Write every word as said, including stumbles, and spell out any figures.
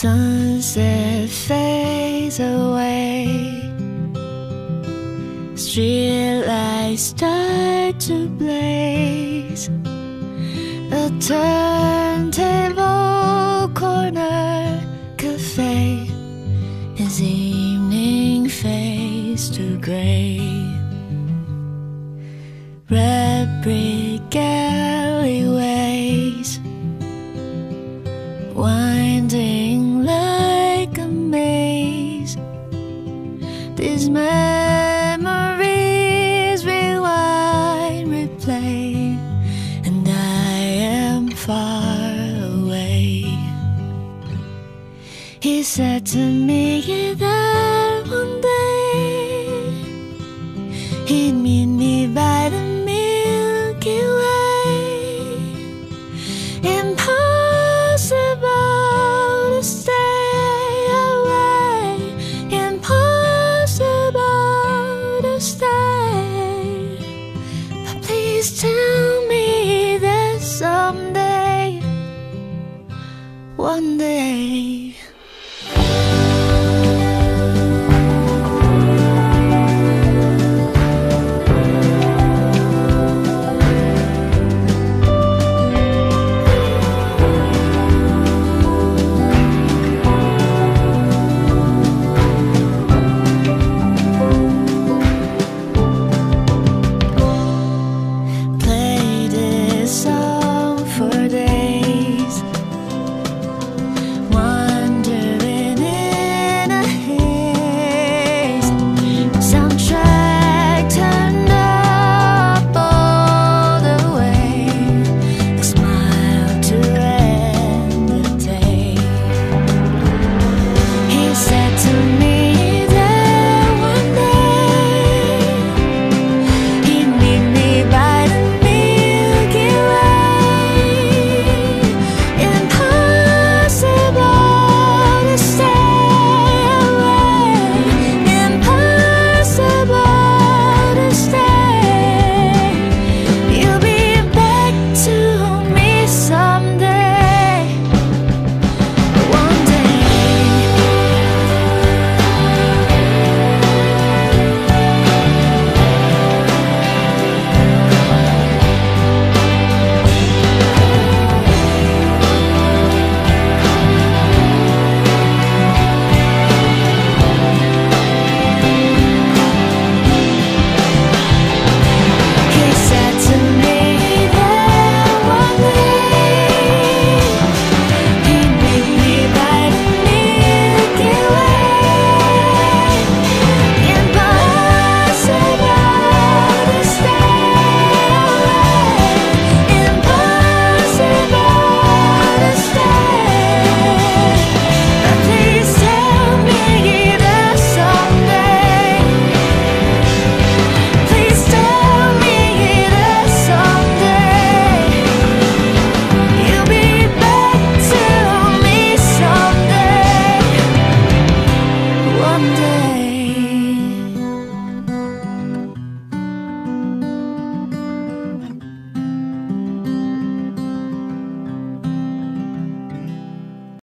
sunset fades away, streetlights start to blaze. A turntable corner cafe as evening fades to gray. Red brick alleyways winding like a maze. These memories rewind, replay, and I am far away. He said to me that one day he'd meet me by the Milky Way. Impossible to stay away, impossible to stay. But please tell me that someday, one day,